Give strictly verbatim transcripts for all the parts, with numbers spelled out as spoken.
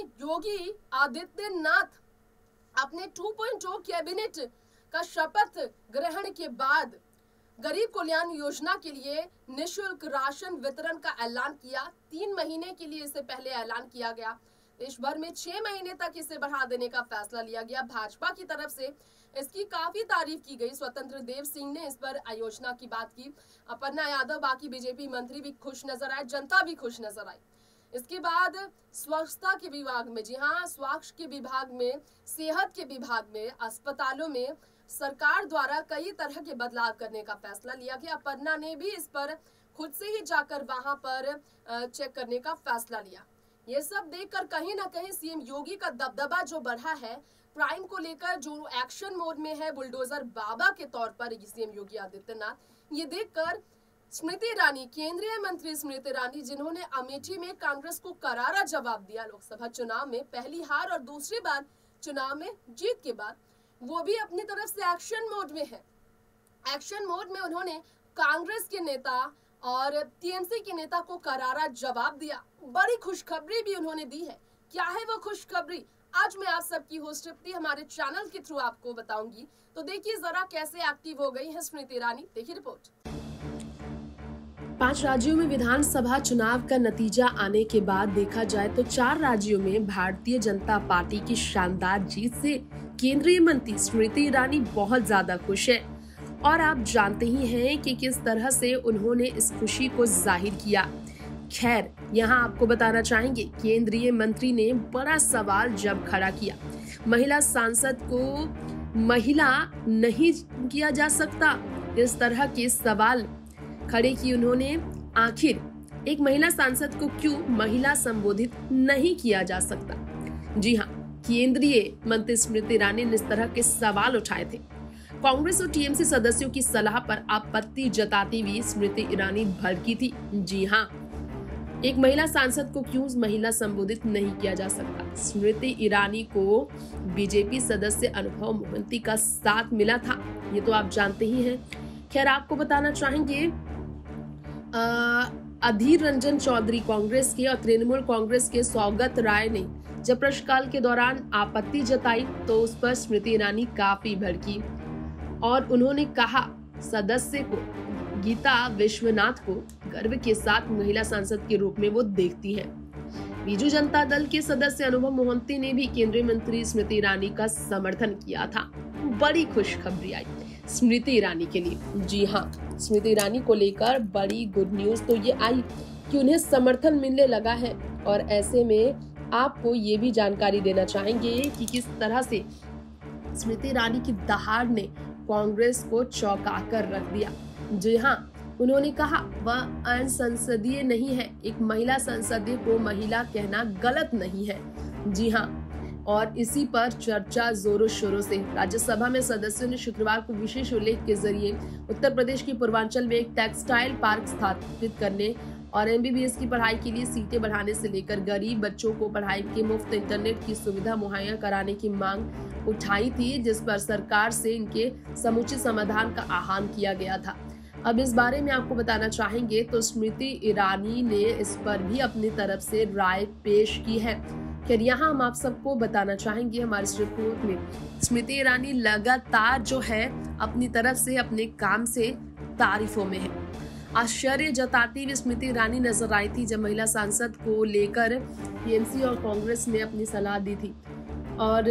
योगी आदित्यनाथ अपने to point O cabinet का शपथ ग्रहण के बाद गरीब कल्याण योजना के लिए निःशुल्क राशन वितरण का ऐलान किया। तीन महीने के लिए इससे पहले ऐलान किया गया। देश भर में छह महीने तक इसे बढ़ा देने का फैसला लिया गया। भाजपा की तरफ से इसकी काफी तारीफ की गई। स्वतंत्र देव सिंह ने इस पर योजना की बात की। अपर्णा यादव, बाकी बीजेपी मंत्री भी खुश नजर आए, जनता भी खुश नजर आई। इसके बाद स्वच्छता के विभाग में, जी हाँ, स्वास्थ्य के विभाग में, सेहत के विभाग में, अस्पतालों में सरकार द्वारा कई तरह के बदलाव करने का फैसला लिया गया। अपर्णा ने भी इस पर खुद से ही जाकर वहां पर चेक करने का फैसला लिया। ये सब देखकर कहीं ना कहीं सीएम योगी का दबदबा जो बढ़ा है, क्राइम को लेकर जो एक्शन मोड में है, बुलडोजर बाबा के तौर पर सीएम योगी आदित्यनाथ, ये देखकर स्मृति ईरानी, केंद्रीय मंत्री स्मृति ईरानी, जिन्होंने अमेठी में कांग्रेस को करारा जवाब दिया लोकसभा चुनाव में, पहली हार और दूसरी बार चुनाव में जीत के बाद, वो भी अपनी तरफ से एक्शन मोड में है। एक्शन मोड में उन्होंने कांग्रेस के नेता और टीएमसी के नेता को करारा जवाब दिया। बड़ी खुशखबरी भी उन्होंने दी है। क्या है वो खुशखबरी, आज मैं आप सबकी होस्ट ट्रिप्टी हमारे चैनल के थ्रू आपको बताऊंगी। तो देखिए जरा कैसे एक्टिव हो गई है स्मृति ईरानी, देखिए रिपोर्ट। पांच राज्यों में विधानसभा चुनाव का नतीजा आने के बाद देखा जाए तो चार राज्यों में भारतीय जनता पार्टी की शानदार जीत से केंद्रीय मंत्री स्मृति ईरानी बहुत ज्यादा खुश है। और आप जानते ही हैं कि किस तरह से उन्होंने इस खुशी को जाहिर किया। खैर, यहाँ आपको बताना चाहेंगे, केंद्रीय मंत्री ने बड़ा सवाल जब खड़ा किया, महिला सांसद को महिला नहीं किया जा सकता, इस तरह के सवाल खड़े किए उन्होंने। आखिर एक महिला सांसद को क्यों महिला संबोधित नहीं किया जा सकता? जी हाँ, केंद्रीय मंत्री स्मृति ईरानी ने इस तरह के सवाल उठाए थे। कांग्रेस और टीएमसी सदस्यों की सलाह पर आपत्ति जताती हुई स्मृति ईरानी भड़की थी। जी हाँ, एक महिला सांसद को क्यों महिला संबोधित नहीं किया जा सकता? स्मृति ईरानी को बीजेपी सदस्य अनुभव मोहंती का साथ मिला था, ये तो आप जानते ही हैं। खैर, आपको बताना चाहेंगे, अधीर रंजन चौधरी कांग्रेस के और तृणमूल कांग्रेस के सौगत राय ने जब प्रश्नकाल के दौरान आपत्ति जताई तो उस पर स्मृति ईरानी काफी भड़की और उन्होंने कहा, सदस्य को गीता विश्वनाथ को गर्व के साथ महिला सांसद के रूप में वो देखती हैं। बीजू जनता दल के सदस्य अनुभव मोहंती ने भी केंद्रीय मंत्री स्मृति ईरानी का समर्थन किया था। बड़ी खुशखबरी आई स्मृति ईरानी के लिए। जी हाँ, स्मृति ईरानी को लेकर बड़ी गुड न्यूज तो ये आई कि उन्हें समर्थन मिलने लगा है। और ऐसे में आपको ये भी जानकारी देना चाहेंगे कि किस तरह से स्मृति ईरानी की दहाड़ ने कांग्रेस को चौंका कर रख दिया। जी हाँ, उन्होंने कहा वह असंसदीय नहीं है, एक महिला संसदीय को महिला कहना गलत नहीं है। जी हाँ, और इसी पर चर्चा जोरों शोरों से। राज्यसभा में सदस्यों ने शुक्रवार को विशेष उल्लेख के जरिए उत्तर प्रदेश के पूर्वांचल में एक टेक्सटाइल पार्क स्थापित करने और एमबीबीएस की पढ़ाई के लिए सीटें बढ़ाने से लेकर गरीब बच्चों को पढ़ाई के मुफ्त इंटरनेट की सुविधा मुहैया कराने की मांग उठाई थी, जिस पर सरकार से इनके समुचित समाधान का आह्वान किया गया था। अब इस बारे में आपको बताना चाहेंगे तो स्मृति ईरानी ने इस पर भी अपनी तरफ से राय पेश की है। फिर यहाँ हम आप सबको बताना चाहेंगे, हमारी इस रिपोर्ट में स्मृति ईरानी लगातार जो है अपनी तरफ से अपने काम से तारीफों में है। आश्चर्य जताती हुई स्मृति ईरानी नजर आई थी जब महिला सांसद को लेकर टीएमसी और कांग्रेस ने अपनी सलाह दी थी और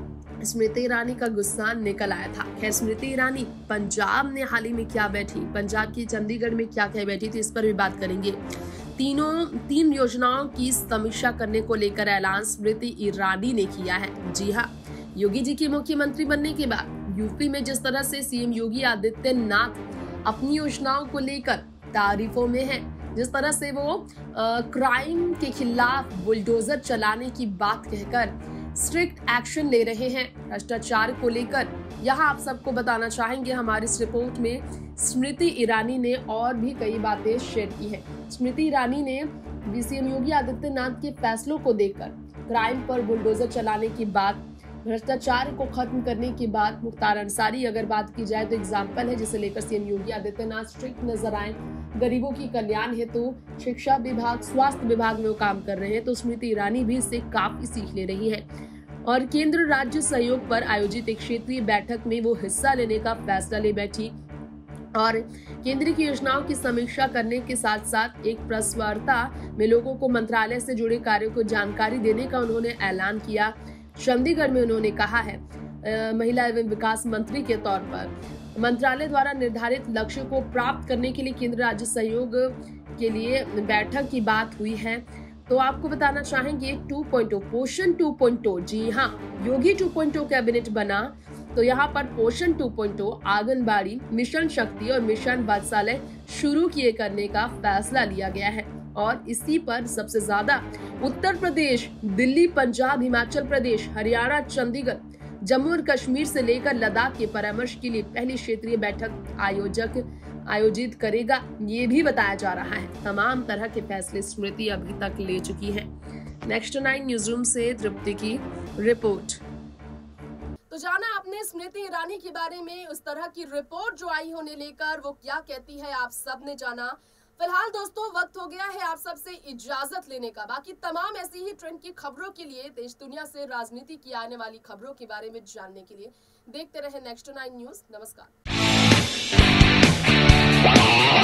स्मृति ईरानी का गुस्सा निकल आया था। खैर, स्मृति ईरानी पंजाब में हाल ही में क्या बैठी, पंजाब की चंडीगढ़ में क्या कह बैठी थी, इस पर भी बात करेंगे। तीनों तीन योजनाओं की समीक्षा करने को लेकर ऐलान स्मृति ईरानी ने किया है। जी हाँ, योगी जी के मुख्यमंत्री बनने के बाद यूपी में जिस तरह से सीएम योगी आदित्यनाथ अपनी योजनाओं को लेकर तारीफों में है, जिस तरह से वो आ, क्राइम के खिलाफ बुलडोजर चलाने की बात कहकर स्ट्रिक्ट एक्शन ले रहे हैं भ्रष्टाचार को लेकर, यहाँ आप सबको बताना चाहेंगे हमारी इस रिपोर्ट में स्मृति ईरानी ने और भी कई बातें शेयर की हैं। स्मृति ईरानी ने सीएम योगी आदित्यनाथ के फैसलों को देखकर क्राइम पर बुलडोजर चलाने की बात, भ्रष्टाचार को खत्म करने की बात, मुख्तार अंसारी अगर बात की जाए तो एग्जाम्पल है जिसे लेकर सीएम योगी आदित्यनाथ स्ट्रिक्ट नजर आए गरीबों की कल्याण हेतु तो शिक्षा विभाग, स्वास्थ्य विभाग में वो काम कर रहे हैं, तो स्मृति ईरानी भी इससे काफी सीख ले रही है। और केंद्र राज्य सहयोग पर आयोजित एक क्षेत्रीय बैठक में वो हिस्सा लेने का फैसला ले बैठी और केंद्र की योजनाओं की समीक्षा करने के साथ साथ एक प्रेस वार्ता में लोगों को मंत्रालय से जुड़े कार्यों को जानकारी देने का उन्होंने ऐलान किया। चंडीगढ़ में उन्होंने कहा है आ, महिला एवं विकास मंत्री के तौर पर मंत्रालय द्वारा निर्धारित लक्ष्य को प्राप्त करने के लिए केंद्र राज्य सहयोग के लिए बैठक की बात हुई है। तो आपको बताना चाहेंगे टू पॉइंट ओ पोषण टू पॉइंट ओ, जी हाँ, Yogi two point O cabinet बना तो यहाँ पर Poshan two point O, anganwadi, mission Shakti और मिशन वात्सल्य शुरू किए करने का फैसला लिया गया है। और इसी पर सबसे ज्यादा उत्तर प्रदेश, दिल्ली, पंजाब, हिमाचल प्रदेश, हरियाणा, चंडीगढ़, जम्मू और कश्मीर से लेकर लद्दाख के परामर्श के लिए पहली क्षेत्रीय बैठक आयोजक आयोजित करेगा, ये भी बताया जा रहा है। तमाम तरह के फैसले स्मृति अभी तक ले चुकी है। नेक्स्ट नाइन न्यूज रूम से तृप्ति की रिपोर्ट। तो जाना आपने स्मृति ईरानी के बारे में, उस तरह की रिपोर्ट जो आई होने लेकर वो क्या कहती है, आप सब ने जाना। फिलहाल दोस्तों वक्त हो गया है आप सबसे इजाजत लेने का। बाकी तमाम ऐसी ही ट्रेंड की खबरों के लिए, देश दुनिया से राजनीति की आने वाली खबरों के बारे में जानने के लिए देखते रहे नेक्स्ट नाइन न्यूज। नमस्कार।